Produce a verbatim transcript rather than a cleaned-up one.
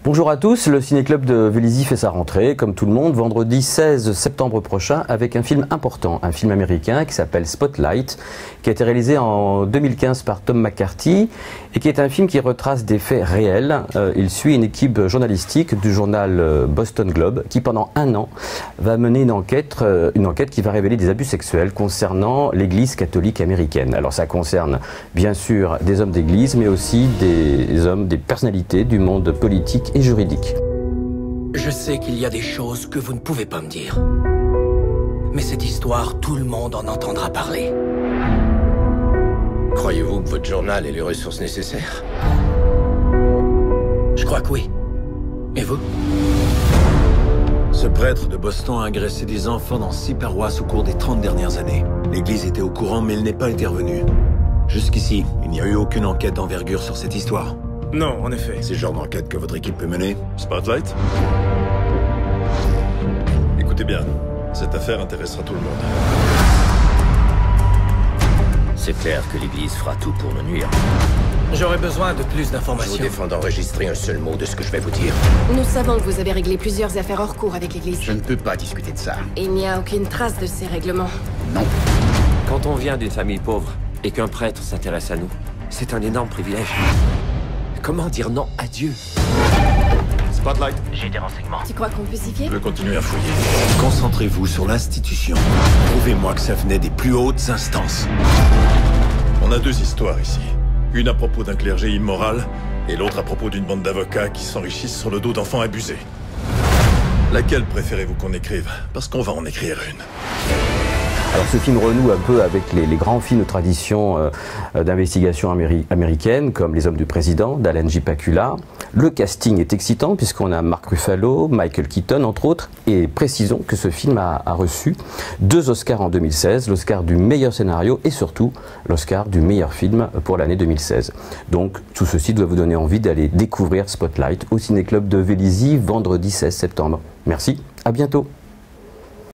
Bonjour à tous, le Ciné-Club de Vélizy fait sa rentrée, comme tout le monde, vendredi seize septembre prochain, avec un film important, un film américain qui s'appelle Spotlight, qui a été réalisé en deux mille quinze par Tom McCarthy, et qui est un film qui retrace des faits réels. Euh, il suit une équipe journalistique du journal Boston Globe, qui pendant un an va mener une enquête, euh, une enquête qui va révéler des abus sexuels concernant l'Église catholique américaine. Alors ça concerne bien sûr des hommes d'église, mais aussi des hommes, des personnalités du monde politique et juridique. Je sais qu'il y a des choses que vous ne pouvez pas me dire. Mais cette histoire, tout le monde en entendra parler. Croyez-vous que votre journal ait les ressources nécessaires? Je crois que oui. Et vous? Ce prêtre de Boston a agressé des enfants dans six paroisses au cours des trente dernières années. L'Église était au courant, mais elle n'est pas intervenue. Jusqu'ici, il n'y a eu aucune enquête d'envergure sur cette histoire. Non, en effet. C'est le genre d'enquête que votre équipe peut mener? Spotlight? Écoutez bien, cette affaire intéressera tout le monde. C'est clair que l'Église fera tout pour nous nuire. J'aurais besoin de plus Je vous d'informations. défends d'enregistrer un seul mot de ce que je vais vous dire. Nous savons que vous avez réglé plusieurs affaires hors cours avec l'Église. Je ne peux pas discuter de ça. Il n'y a aucune trace de ces règlements. Non. Quand on vient d'une famille pauvre et qu'un prêtre s'intéresse à nous, c'est un énorme privilège. Comment dire non à Dieu? Spotlight. J'ai des renseignements. Tu crois qu'on peut s'y fier? Je vais continuer à fouiller. Concentrez-vous sur l'institution. Prouvez-moi que ça venait des plus hautes instances. On a deux histoires ici. Une à propos d'un clergé immoral et l'autre à propos d'une bande d'avocats qui s'enrichissent sur le dos d'enfants abusés. Laquelle préférez-vous qu'on écrive? Parce qu'on va en écrire une. Alors ce film renoue un peu avec les, les grands films de tradition euh, d'investigation améri américaine, comme Les Hommes du Président, d'Alan J. Pakula. Le casting est excitant puisqu'on a Mark Ruffalo, Michael Keaton entre autres, et précisons que ce film a, a reçu deux Oscars en deux mille seize, l'Oscar du meilleur scénario et surtout l'Oscar du meilleur film pour l'année deux mille seize. Donc tout ceci doit vous donner envie d'aller découvrir Spotlight au Ciné-Club de Vélizy vendredi seize septembre. Merci, à bientôt.